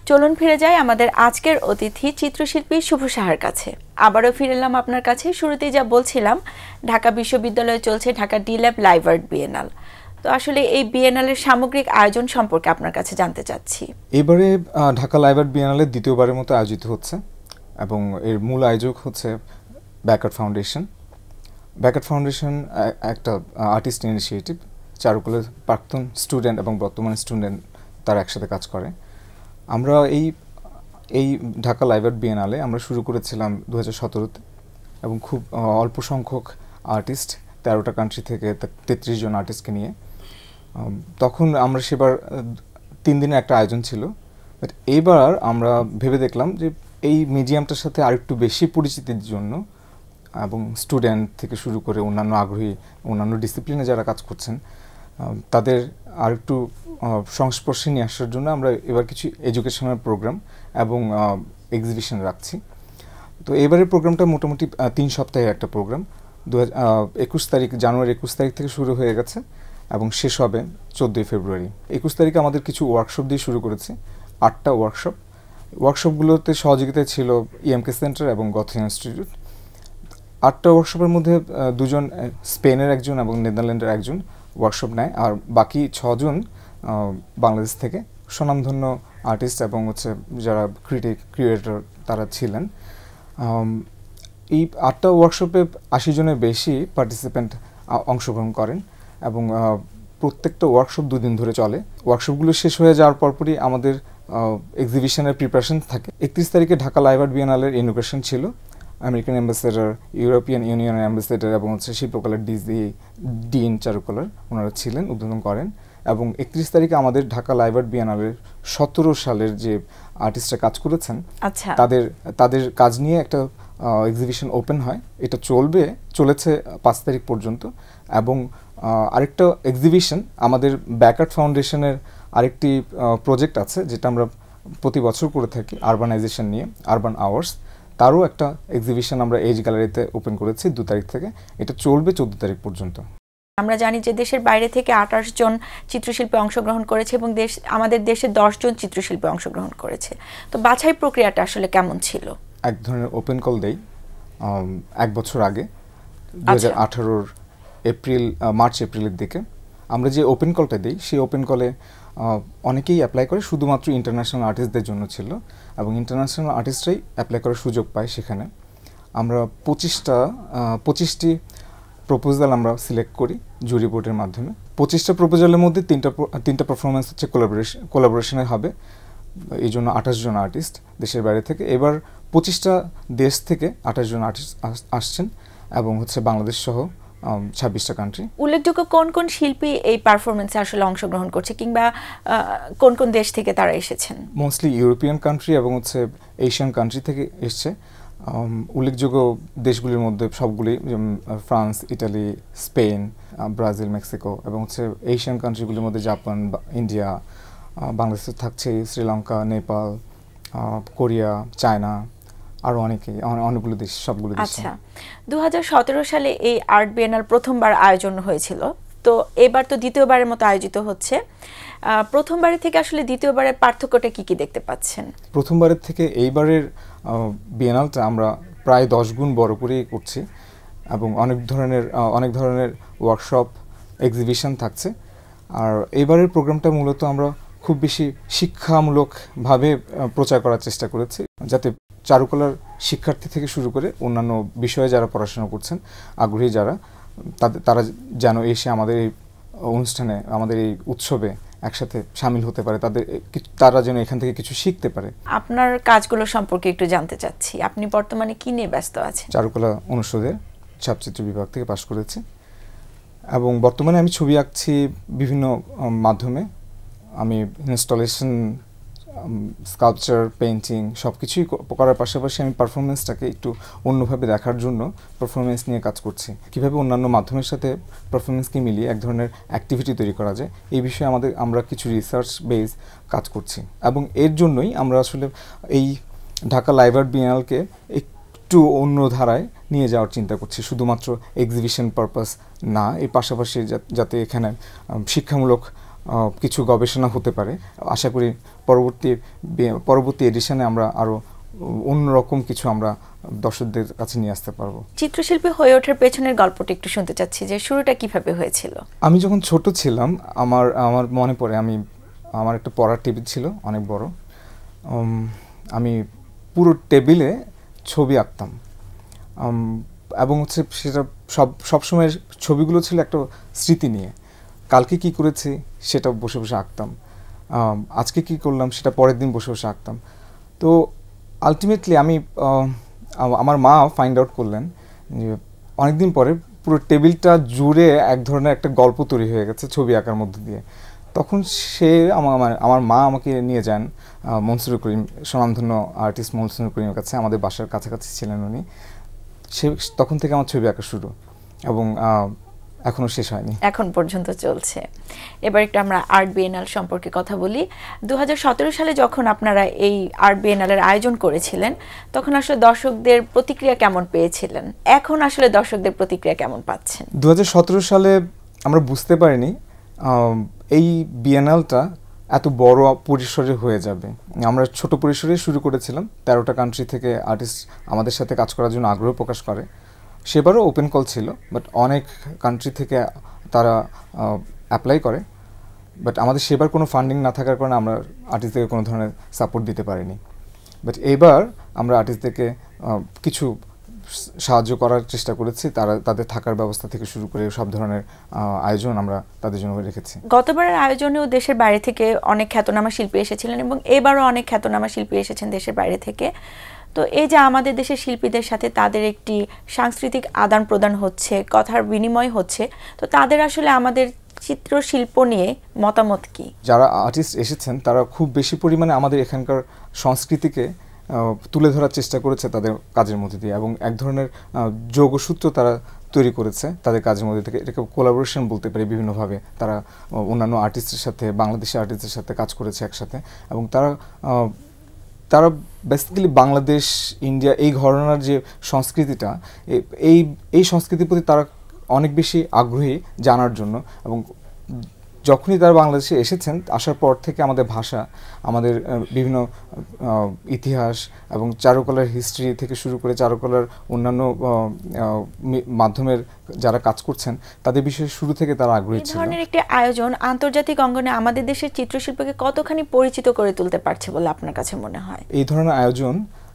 চলুন ফিরে যাই আমাদের আজকের অতিথি চিত্রশিল্পী শুভ সাহার কাছে। আবারও ফিরে এলাম আপনার কাছে। শুরুতেই যা বলছিলাম, ঢাকা বিশ্ববিদ্যালয়ে চলছে ঢাকা ডি.ল্যাব লাইভ আর্ট বিএনাল। তো আসলে এই বিএনালের সামগ্রিক আয়োজন সম্পর্কে আপনার কাছে জানতে চাচ্ছি। এবারে ঢাকা লাইভ আর্ট বিএনালের দ্বিতীয়বারের মতো আয়োজিত হচ্ছে এবং এর মূল আয়োজক হচ্ছে ব্যাকআর্ট ফাউন্ডেশন। ব্যাকআর্ট ফাউন্ডেশন একটা আর্টিস্ট ইনিশিয়েটিভ, চারুকলার প্রাক্তন স্টুডেন্ট এবং বর্তমান স্টুডেন্ট তারা একসাথে কাজ করে। আমরা এই ঢাকা লাইভ আর্ট বিএনালে আমরা শুরু করেছিলাম 2017-তে এবং খুব অল্প সংখ্যক আর্টিস্ট, 13টা কান্ট্রি থেকে 33 জন আর্টিস্টকে নিয়ে। তখন আমরা সেবার 3 দিনের একটা আয়োজন ছিল, বাট এইবার আমরা ভেবে দেখলাম যে এই মিডিয়ামটার সাথে আরেকটু বেশি পরিচিতির জন্য এবং স্টুডেন্ট থেকে শুরু করে অন্যান্য আগ্রহী অন্যান্য ডিসিপ্লিনে যারা কাজ করছেন তাদের আরেকটু সংস্পর্শে নিয়ে আসার জন্য আমরা এবার কিছু এডুকেশনাল প্রোগ্রাম এবং এক্সিবিশন রাখছি। তো এবারের প্রোগ্রামটা মোটামুটি 3 সপ্তাহের একটা প্রোগ্রাম। 21 জানুয়ারি 21 তারিখ থেকে শুরু হয়ে গেছে এবং শেষ হবে 14 ফেব্রুয়ারি। 21 তারিখে আমাদের কিছু ওয়ার্কশপ দিয়ে শুরু করেছি, 8টা ওয়ার্কশপগুলোতে সহযোগিতায় ছিল ইএমকে সেন্টার এবং গথিং ইনস্টিটিউট। 8টা ওয়ার্কশপের মধ্যে 2 জন স্পেনের একজন এবং নেদারল্যান্ডের একজন ওয়ার্কশপ নেয়, আর বাকি 6 জন বাংলাদেশ থেকে স্বনামধন্য আর্টিস্ট এবং যারা ক্রিয়েটর তারা ছিলেন। এই 8টা ওয়ার্কশপে 80 জনের বেশি পার্টিসিপেন্ট অংশগ্রহণ করেন এবং প্রত্যেকটা ওয়ার্কশপ 2 দিন ধরে চলে। ওয়ার্কশপগুলো শেষ হয়ে যাওয়ার পরপরই আমাদের এক্সিবিশনের প্রিপারেশন থাকে। 31 তারিখে ঢাকা লাইভ আর্ট বিএনালের ইনোগ্রেশন ছিল। আমেরিকান অ্যাম্বাসেডর, ইউরোপিয়ান ইউনিয়নের অ্যাম্বাসেডর এবং শিল্পকলার ডিন চারুকলার ওনারা ছিলেন, উদ্বোধন করেন। এবং 31 তারিখে আমাদের ঢাকা লাইভ আর্ট বিএনালের 17 সালের যে আর্টিস্টরা কাজ করেছেন তাদের কাজ নিয়ে একটা এক্সিবিশন ওপেন হয়। এটা চলেছে 5 তারিখ পর্যন্ত। এবং আরেকটা এক্সিবিশন আমাদের ব্যাকআর্ট ফাউন্ডেশনের আরেকটি প্রজেক্ট আছে যেটা আমরা প্রতি বছর করে থাকি আরবানাইজেশন নিয়ে, আরবান আওয়ার্স। তারও একটা এক্সিবিশন আমরা এইচ গ্যালারিতে ওপেন করেছি 2 তারিখ থেকে। এটা চলবে 14 তারিখ পর্যন্ত। আমরা জানি যে দেশের বাইরে থেকে 28 জন চিত্রশিল্পী অংশগ্রহণ করেছে এবং আমাদের দেশে 10 জন চিত্রশিল্পী অংশগ্রহণ করেছে। তো বাছাই প্রক্রিয়াটা আসলে কেমন ছিল? এক ধরনের ওপেন কল দেই 1 বছর আগে, 2018-র মার্চ এপ্রিলের দিকে। আমরা যে ওপেন কলটা দিই সেই ওপেন কলে অনেকেই অ্যাপ্লাই করে, শুধুমাত্র ইন্টারন্যাশনাল আর্টিস্টদের জন্য ছিল এবং ইন্টারন্যাশনাল আর্টিস্টরাই অ্যাপ্লাই করার সুযোগ পায়। সেখানে আমরা 25টি প্রপোজাল আমরা সিলেক্ট করি জুরি বোর্ডের মাধ্যমে। 25টা প্রপোজালের মধ্যে 3টা পারফরমেন্স হচ্ছে কোলাবোরেশনের হবে, এই জন্য 28 জন আর্টিস্ট দেশের বাইরে থেকে। এবার 25টা দেশ থেকে 28 জন আর্টিস্ট আসছেন এবং বাংলাদেশ সহ 26টা কান্ট্রি। উল্লেখযোগ্য কোন কোন শিল্পী এই পারফরমেন্সে আসলে অংশগ্রহণ করছে কিংবা কোন কোন দেশ থেকে তারা এসেছেন? মোস্টলি ইউরোপিয়ান কান্ট্রি এবং এশিয়ান কান্ট্রি থেকে এসছে। উল্লেখযোগ্য দেশগুলির মধ্যে সবগুলি, যেমন France, Italy, Spain, Brazil, Mexico এবং এশিয়ান কান্ট্রিগুলির মধ্যে জাপান, ইন্ডিয়া, বাংলাদেশে থাকছে শ্রীলঙ্কা, নেপাল, কোরিয়া, চায়না, আরও অনেকগুলো দেশ, সবগুলো দেশ। আচ্ছা, 2017 সালে এই আর্ট বিএনাল প্রথমবার আয়োজন হয়েছিল, তো এবার তো দ্বিতীয়বারের মতো আয়োজিত হচ্ছে। প্রথমবারের থেকে আসলে দ্বিতীয়বারের পার্থক্যটা কি দেখতে পাচ্ছেন? প্রথমবারের থেকে এইবারের বিএনালটা আমরা প্রায় 10 গুণ বড় করেই করছি এবং অনেক ধরনের ওয়ার্কশপ, এক্সিবিশন থাকছে। আর এইবারের প্রোগ্রামটা মূলত আমরা খুব বেশি শিক্ষামূলকভাবে প্রচার করার চেষ্টা করেছি, যাতে চারুকলার শিক্ষার্থী থেকে শুরু করে অন্যান্য বিষয়ে যারা পড়াশোনা করছেন আগ্রহী যারা, তারা যেন এসে আমাদের এই অনুষ্ঠানে, আমাদের এই উৎসবে একসাথে শামিল হতে পারে, তারা যেন এখান থেকে কিছু শিখতে পারে। আপনার কাজগুলো সম্পর্কে একটু জানতে চাচ্ছি। আপনি বর্তমানে কি নিয়ে ব্যস্ত আছেন? চারুকলা অনুষদের ছাপচিত্র বিভাগ থেকে পাশ করেছি এবং বর্তমানে আমি ছবি আঁকছি বিভিন্ন মাধ্যমে। আমি ইনস্টলেশন, স্কাল্পচার, পেইন্টিং সব কিছুই করার পাশাপাশি আমি পারফরমেন্সটাকে একটু অন্যভাবে দেখার জন্য পারফরমেন্স নিয়ে কাজ করছি। কীভাবে অন্যান্য মাধ্যমের সাথে পারফরমেন্সকে মিলিয়ে এক ধরনের অ্যাক্টিভিটি তৈরি করা যায়, এই বিষয়ে আমরা কিছু রিসার্চ বেস কাজ করছি এবং এর জন্যই আমরা আসলে এই ঢাকা লাইভ আর্ট বিএনালকে একটু অন্য ধারায় নিয়ে যাওয়ার চিন্তা করছি, শুধুমাত্র এক্সিবিশন পারপাস না, এর পাশাপাশি যাতে এখানে শিক্ষামূলক কিছু গবেষণা হতে পারে। আশা করি পরবর্তী এডিশনে আমরা আরও অন্যরকম কিছু আমরা দর্শকদের কাছে নিয়ে আসতে পারবো। চিত্রশিল্পী হয়ে ওঠার পেছনের গল্পটা একটু শুনতে চাচ্ছি, যে শুরুটা কিভাবে হয়েছিল? আমি যখন ছোট ছিলাম আমার মনে পড়ে আমার একটা পড়ার টেবিল ছিল অনেক বড়। আমি পুরো টেবিলে ছবি আঁকতাম এবং হচ্ছে সেটা সবসময় ছবিগুলো ছিল একটা স্মৃতি নিয়ে। কালকে কি করেছি সেটা বসে বসে আঁকতাম, আজকে কি করলাম সেটা পরের দিন বসে বসে আঁকতাম। তো আলটিমেটলি আমার মা ফাইন্ড আউট করলেন যে অনেকদিন পরে পুরো টেবিলটা জুড়ে এক ধরনের একটা গল্প তৈরি হয়ে গেছে ছবি আঁকার মধ্যে দিয়ে। তখন আমার মা আমাকে নিয়ে যান মনসুর করিম, স্বনামধন্য আর্টিস্ট মনসুর করিমের কাছে। আমাদের বাসার কাছাকাছি ছিলেন উনি। তখন থেকে আমার ছবি আঁকা শুরু এবং এখনো শেষ হয়নি, এখন পর্যন্ত চলছে। এবার একটু আমরা আর্ট বিএনএল সম্পর্কে কথা বলি। 2017 সালে যখন আপনারা এই আর্ট বিএনএলের আয়োজন করেছিলেন, তখন আসলে দর্শকদের প্রতিক্রিয়া কেমন পেয়েছিলেন? এখন আসলে দর্শকদের প্রতিক্রিয়া কেমন পাচ্ছেন? 2017 সালে আমরা বুঝতে পারিনি এই বিএনএলটা এত বড় পরিসরে হয়ে যাবে। আমরা ছোট পরিসরে শুরু করেছিলাম, 13টা কান্ট্রি থেকে আর্টিস্ট আমাদের সাথে কাজ করার জন্য আগ্রহ প্রকাশ করে। সেবারও ওপেন কল ছিল, বাট অনেক কান্ট্রি থেকে তারা অ্যাপ্লাই করে। বাট আমাদের সেবার কোনো ফান্ডিং না থাকার কারণে আমরা আর্টিস্টদেরকে কোনো ধরনের সাপোর্ট দিতে পারিনি। বাট এবার আমরা আর্টিস্টদেরকে কিছু সাহায্য করার চেষ্টা করেছি। তাদের থাকার ব্যবস্থা থেকে শুরু করে সব ধরনের আয়োজন আমরা তাদের জন্য রেখেছি। গতবারের আয়োজনেও দেশের বাইরে থেকে অনেক খ্যাতনামা শিল্পী এসেছিলেন এবং এবারও অনেক খ্যাতনামা শিল্পী এসেছেন দেশের বাইরে থেকে। তো এই যে আমাদের দেশের শিল্পীদের সাথে তাদের একটি সাংস্কৃতিক আদান প্রদান হচ্ছে, কথার বিনিময় হচ্ছে, তো তাদের আসলে আমাদের চিত্রশিল্প নিয়ে মতামত কি? যারা আর্টিস্ট এসেছেন তারা খুব বেশি পরিমাণে আমাদের এখানকার সংস্কৃতিকে তুলে ধরার চেষ্টা করেছে তাদের কাজের মধ্যে দিয়ে, এবং এক ধরনের যোগসূত্র তারা তৈরি করেছে তাদের কাজের মধ্যে থেকে। এটাকে কোলাবোরেশন বলতে পারি। বিভিন্নভাবে তারা অন্যান্য আর্টিস্টের সাথে, বাংলাদেশি আর্টিস্টের সাথে কাজ করেছে একসাথে, এবং তারা বেসিক্যালি বাংলাদেশ, ইন্ডিয়া এই ঘরানার যে সংস্কৃতিটা, এই সংস্কৃতির প্রতি তারা অনেক বেশি আগ্রহী জানার জন্য। এবং যখনই তারা বাংলাদেশে এসেছেন, আসার পর থেকে আমাদের ভাষা, আমাদের বিভিন্ন ইতিহাস এবং চারুকলার হিস্ট্রি থেকে শুরু করে চারুকলার অন্যান্য মাধ্যমের যারা কাজ করছেন তাদের বিষয়ে শুরু থেকে তারা আগ্রহী ছিল। এই ধরনের একটি আয়োজন আন্তর্জাতিক অঙ্গনে আমাদের দেশের চিত্রশিল্পকে কতখানি পরিচিত করে তুলতে পারছে বলে আপনার কাছে মনে হয়? এই ধরনের আয়োজন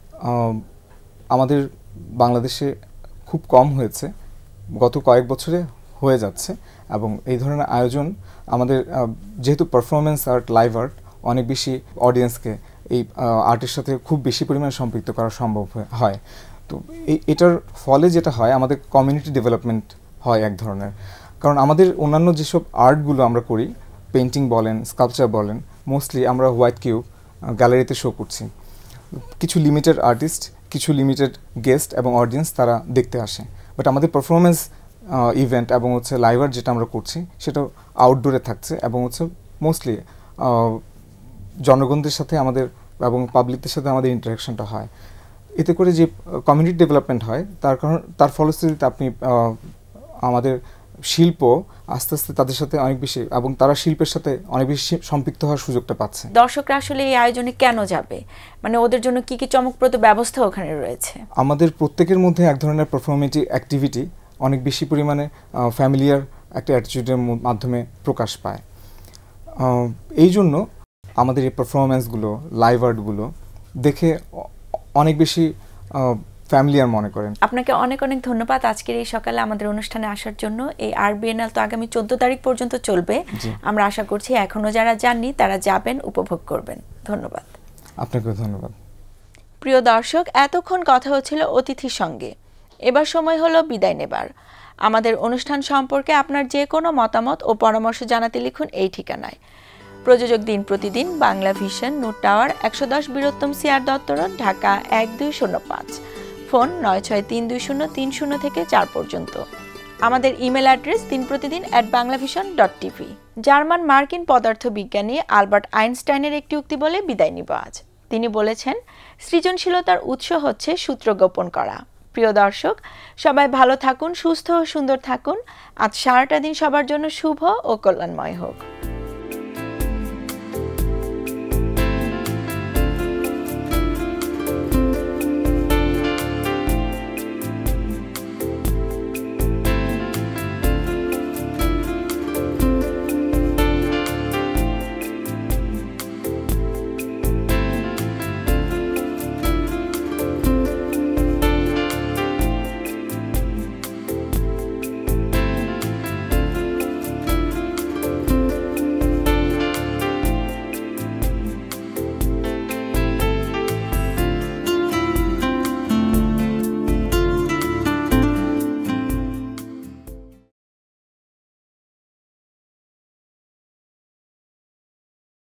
আমাদের বাংলাদেশে খুব কম হয়েছে, গত কয়েক বছরে হয়ে যাচ্ছে। এবং এই ধরনের আয়োজন আমাদের, যেহেতু পারফরমেন্স আর্ট, লাইভ আর্ট অনেক বেশি অডিয়েন্সকে এই আর্টের সাথে খুব বেশি পরিমাণে সম্পৃক্ত করা সম্ভব হয়। তো এটার ফলে যেটা হয়, আমাদের কমিউনিটি ডেভেলপমেন্ট হয় এক ধরনের। কারণ আমাদের অন্যান্য যেসব আর্টগুলো আমরা করি, পেন্টিং বলেন, স্কাল্পচার বলেন, মোস্টলি আমরা হোয়াইট কিউব গ্যালারিতে শো করছি। কিছু লিমিটেড আর্টিস্ট, কিছু লিমিটেড গেস্ট এবং অডিয়েন্স তারা দেখতে আসে। বাট আমাদের পারফরমেন্স ইভেন্ট এবং হচ্ছে লাইভ আর্ট যেটা আমরা করছি সেটা আউটডোরে থাকছে, এবং হচ্ছে মোস্টলি জনগণদের সাথে আমাদের এবং পাবলিকদের সাথে আমাদের ইন্টারাকশনটা হয়। এতে করে যে কমিউনিটি ডেভেলপমেন্ট হয়, তার ফলশ্রুতিতে আপনি আমাদের শিল্প আস্তে আস্তে তাদের সাথে অনেক বেশি, এবং তারা শিল্পের সাথে অনেক বেশি সম্পৃক্ত হওয়ার সুযোগটা পাচ্ছে। দর্শকরা আসলে এই আয়োজনে কেন যাবে, মানে ওদের জন্য কি কি চমকপ্রদ ব্যবস্থা ওখানে রয়েছে? আমাদের প্রত্যেকের মধ্যে এক ধরনের পারফরমেটিভ অ্যাক্টিভিটি অনেক বেশি পরিমাণে ফ্যামিলিয়ার একটা অ্যাটিটিউডের মাধ্যমে প্রকাশ পায়। এই জন্য আমাদের এই পারফরমেন্সগুলো, লাইভ আর্টগুলো দেখে অনেক বেশি ফ্যামিলিয়ার মনে করেন। আপনাকে অনেক অনেক ধন্যবাদ আজকের এই সকালে আমাদের অনুষ্ঠানে আসার জন্য। এই আর্ট বিএনএল তো আগামী 14 তারিখ পর্যন্ত চলবে। আমরা আশা করছি এখনো যারা যাননি তারা যাবেন, উপভোগ করবেন। ধন্যবাদ। আপনাকে ধন্যবাদ। প্রিয় দর্শক, এতক্ষণ কথা হচ্ছিল অতিথির সঙ্গে। এবার সময় হলো বিদায় নেবার। আমাদের অনুষ্ঠান সম্পর্কে আপনার যে কোনো মতামত ও পরামর্শ জানাতে লিখুন এই ঠিকানায়। প্রযোজক দিন প্রতিদিন, বাংলা ভিশন, নূর টাওয়ার, 110 বীরোত্তম সিআর দত্ত রোড, ঢাকা 1205। ফোন 963203 থেকে 4 পর্যন্ত। আমাদের ইমেল অ্যাড্রেস dinprotidin@banglavision.tv। জার্মান মার্কিন পদার্থবিজ্ঞানী আলবার্ট আইনস্টাইনের একটি উক্তি বলে বিদায় নিব আজ। তিনি বলেছেন, সৃজনশীলতার উৎস হচ্ছে সূত্র গোপন করা। প্রিয় দর্শক, সবাই ভালো থাকুন, সুস্থ ও সুন্দর থাকুন। আজ সারাটা দিন সবার জন্য শুভ ও কল্যাণময় হোক।